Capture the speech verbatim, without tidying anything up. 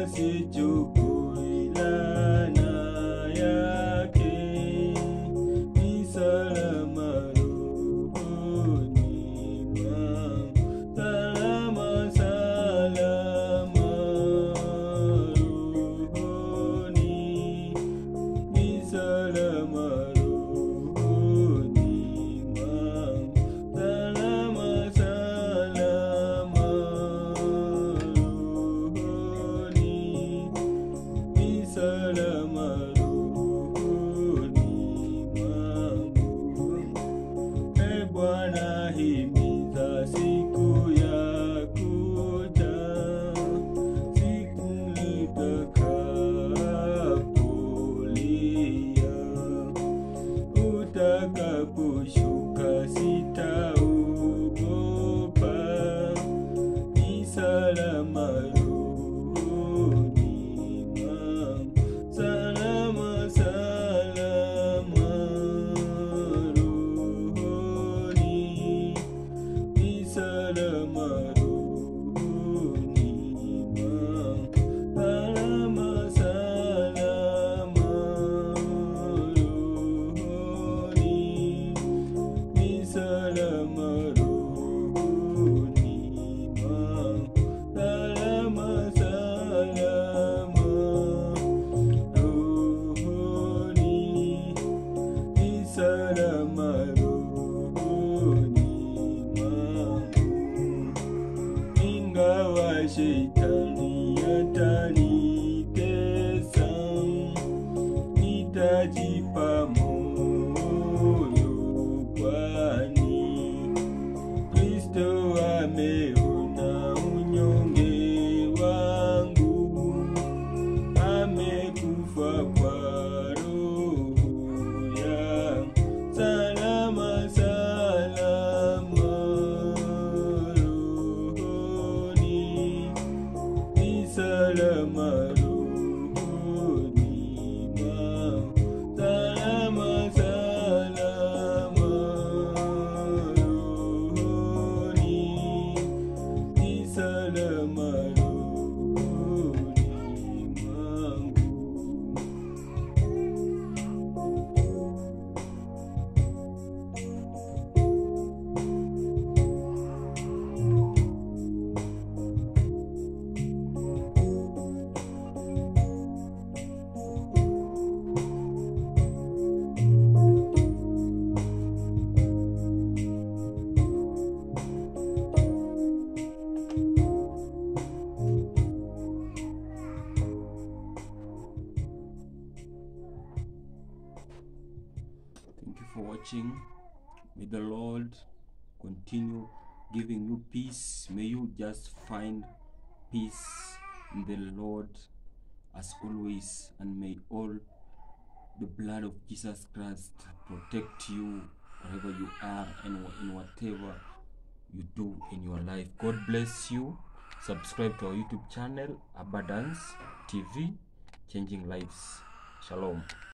sichukui laana yake, ni salama rohoni mwangu, salama salama rohoni, ni salama rohoni mwangu, salama salama rohoni, ni salama rohoni mwangu. Ee Bwana, himiza siku ya kuja, siku nitakapolia, utakaposhuka sitaogopa, ni salama rohoni mwangu, salama salama rohoni, ni salama rohoni mwangu, salama salama rohoni, ni salama rohoni mwangu, salama salama rohoni, ni salama rohoni mwangu. Ingawa shetani atanitesa, nitajipa moyo, kwani Kristo ameona unyonge wangu, amekufa kwa roho yangu, salama salama rohoni, ni salama rohoni mwangu, salama salama rohoni, ni salama rohoni mwangu. Thank you for watching. May the Lord continue giving you peace. May you just find peace in the Lord as always, and may all the blood of Jesus Christ protect you wherever you are and in whatever you do in your life. God bless you. Subscribe to our YouTube channel, Abundance T V, changing lives. Shalom.